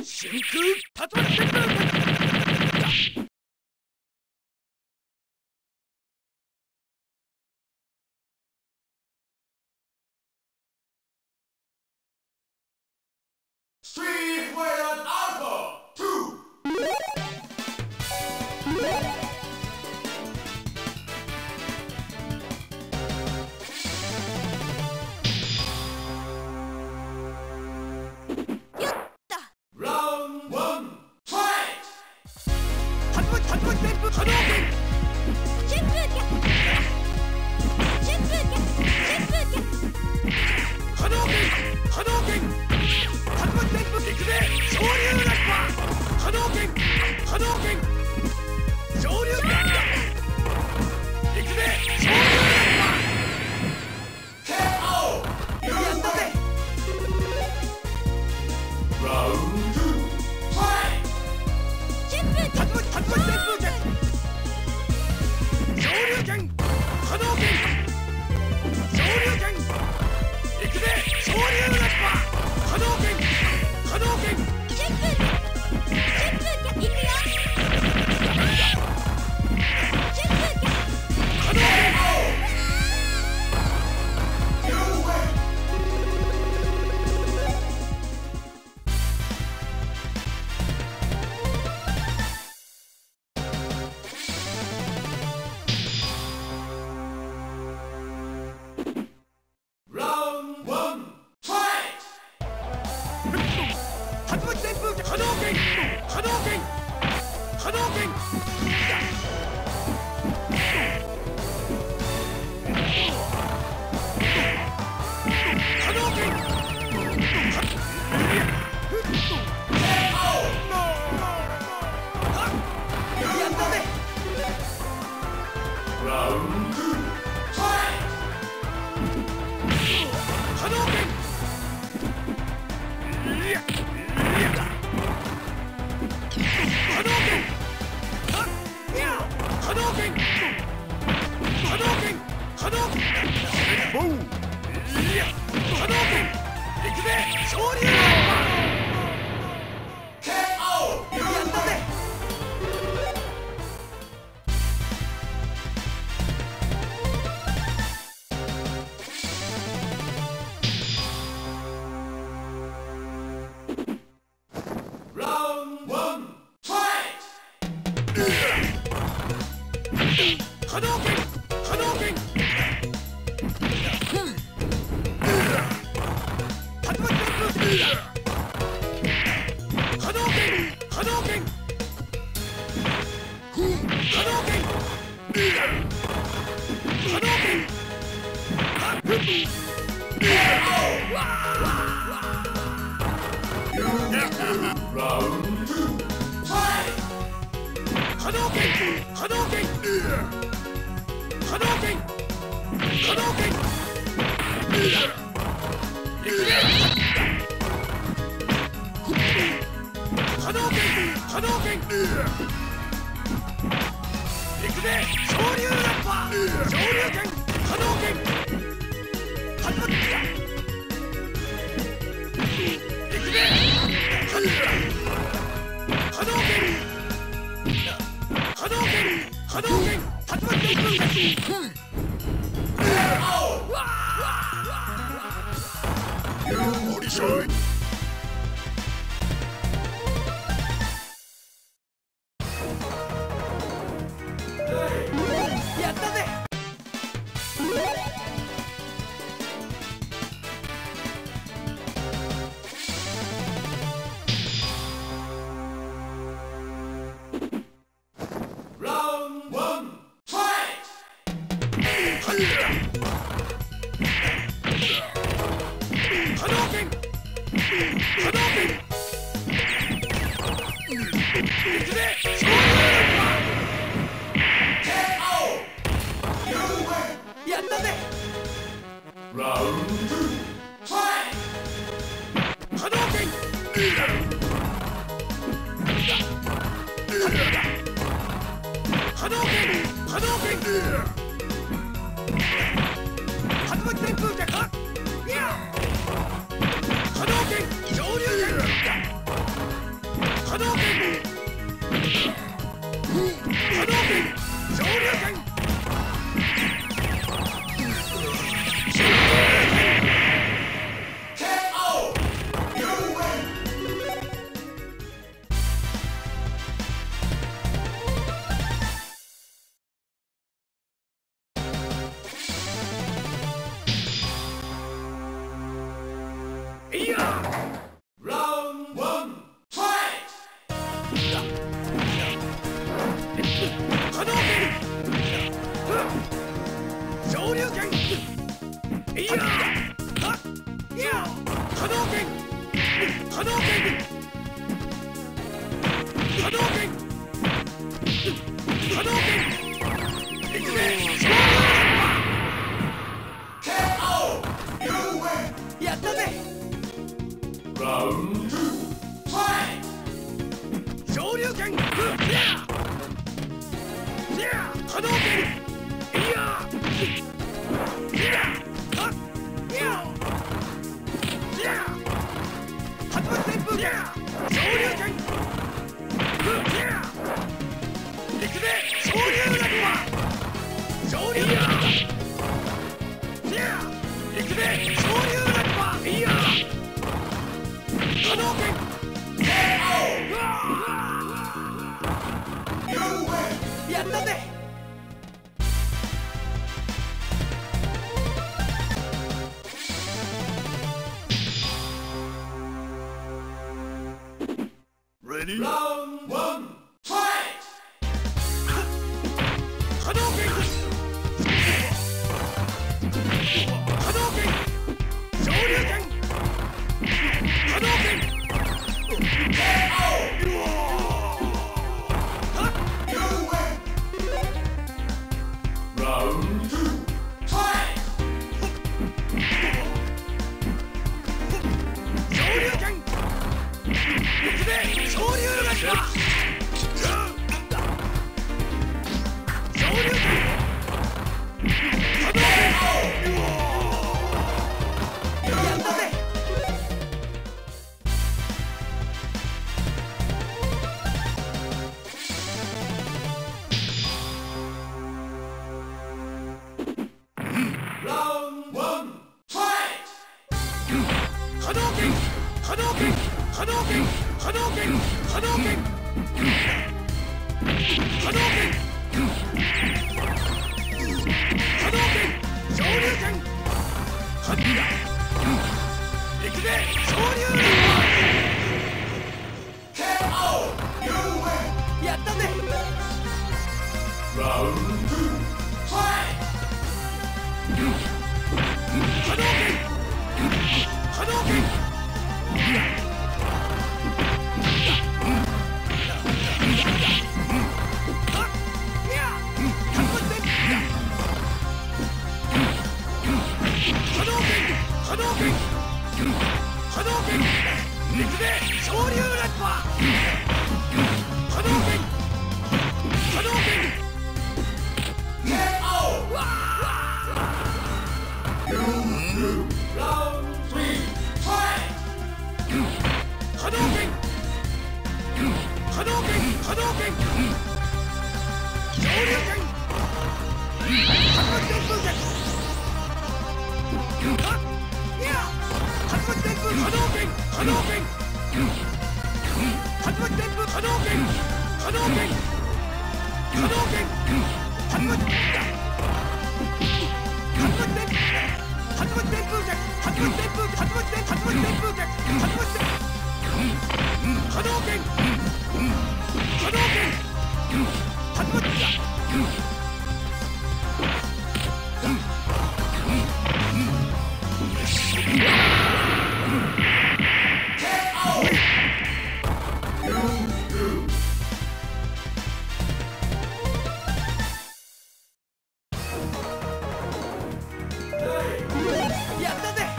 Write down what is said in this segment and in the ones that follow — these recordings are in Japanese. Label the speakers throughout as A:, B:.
A: 真空竜巻旋風。
B: Street Fighter Alpha 2! Round 1, fight!
A: 竜巻旋風波動拳。
C: 旋風拳。旋風拳。旋風拳。
A: 波動拳。波動拳。竜巻旋風行くぜ。昇竜ラッパー。波動拳。波動拳。昇竜拳。行くぜ。昇竜ラッパー。
B: KO!
A: やったぜ。
B: Round 2, fight!
C: 旋風拳。
A: 竜巻旋風拳。昇竜拳。波動拳。昇竜拳。行くぜ。昇竜ラッパー。波動拳。波動拳。
C: 旋風拳。旋風拳。いくよ。旋風拳。
A: 波動拳。
B: You win! Round 1, fight!
A: 竜巻旋風波動拳。波動拳。波動拳。波動拳。やったぜ。
B: Round 2, fight!
A: 波動拳。波動拳。波動拳。波動拳。波動拳。ボー。波動拳。行くぜ。昇竜ラッパ
B: KO!
A: ー。やったぜ。
B: Round 1, fight!
A: 波動拳。波動拳。竜巻旋風。波動拳。波動拳。波動拳。波動拳。
B: Round 2, fight!
A: 波動拳。波動拳。波動拳。波動拳。行くぜ。波動拳。波動拳。行くぜ。昇竜ラッパー。昇竜拳。波動拳。竜巻。行くぜ。波動拳。波動拳。波動拳。竜巻旋風。やったぜ。
B: Round 1, fight!
A: 波動拳。波動拳。行くぜ。昇竜ラッパ
B: KO! You win!
A: ー。やったぜ。
B: Round 2, fight!
A: 波動拳。波動拳。波動拳。竜巻旋風拳。波動拳。昇竜拳。 いや
B: Round one, fight!
A: 波動拳昇竜拳いやいや波動拳波動拳波動拳波動拳いくぜ
B: KO! You win!
A: やったぜ
B: Round two, fight!
A: 昇竜拳いやいや波動拳いやいやいやいや発発旋風いや昇竜拳いや行くぜ昇竜落馬昇竜いや行くぜ昇竜落馬いや波動拳
B: KO!
A: うわ
B: You win!
A: やったぜ Ready?
B: Round one, fight!
A: 波動拳波動拳昇竜拳波動拳
B: KO!
A: うわ
B: You win! Round two, fight!
A: 昇竜拳行くぜ昇竜落馬昇竜拳波動拳やったぜ
B: Round one, fight!
A: 波動拳波動拳波動拳波動拳波動拳波動拳波動拳昇竜拳はっや行くぜ昇竜
B: KO! You win!
A: やったぜ
B: Round two, fight!
A: 波動拳波動拳波動拳波動拳行くぜ昇竜落馬波動拳波動拳
B: KO! You lose! Round three, fight!
A: 波動拳波動拳波動拳昇竜拳発発旋風拳いや発発旋風波動拳波動拳発発旋風波動拳波動拳波動拳発発発発旋風拳発発旋風発発旋発発旋風拳発発旋波動拳波動拳発発やったぜ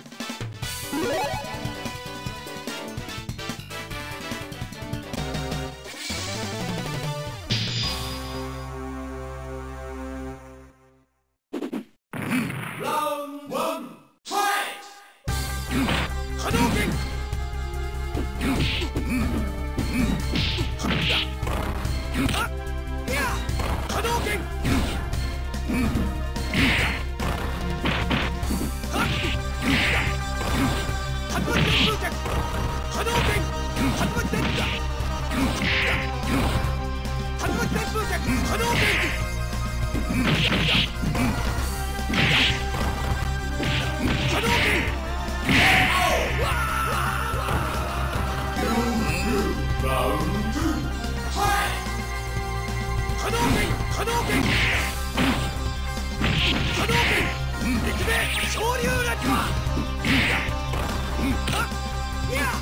B: Round one, fight!
A: 波動拳いや波動拳発発旋風拳波動拳発発旋風発発旋風拳波動拳波動拳
B: KO!
A: 波動拳波動拳行くぜ昇竜落馬いや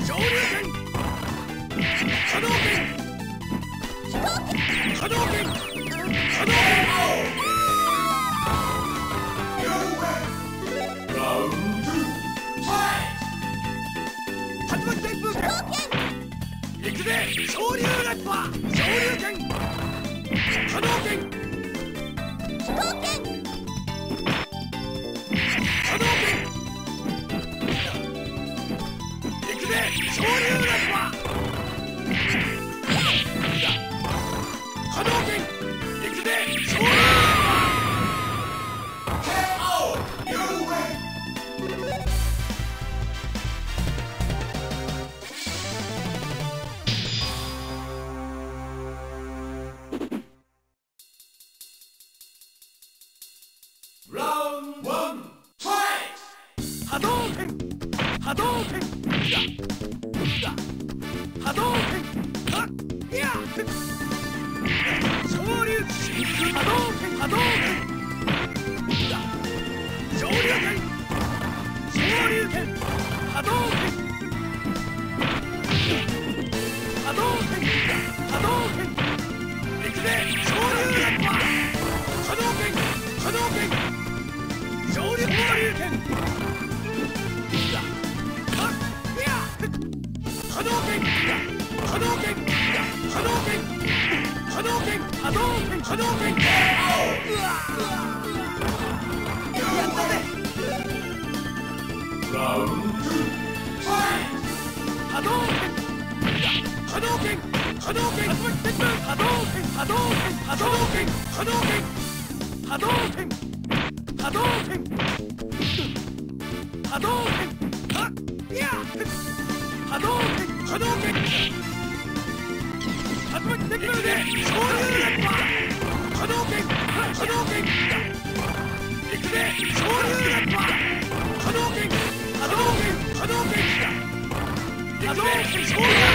A: 昇竜拳波動拳波動拳波動拳 行くぜ昇竜ラッパ昇竜拳波動拳波動拳行くぜ昇竜ラッパ波動拳行くぜ昇竜ラッパ
B: KO! You win! Round one, fight!
A: 波動拳波動拳波動拳いや昇竜波動拳波動拳昇竜拳昇竜拳波動拳波動拳波動拳行くぜ昇竜ラッパ波動拳波動拳昇竜拳波動拳波動拳波動拳波動拳波動拳波動拳やったぜ
B: Round two, fight!
A: 波動拳波動拳波動拳波動拳波動拳波動拳波動拳波動拳波動拳波動拳いや波動拳波動拳始まってくるぜ昇竜ラッパ波動拳波動拳行くぜ昇竜ラッパ波動拳波動拳波動拳行くぜ昇竜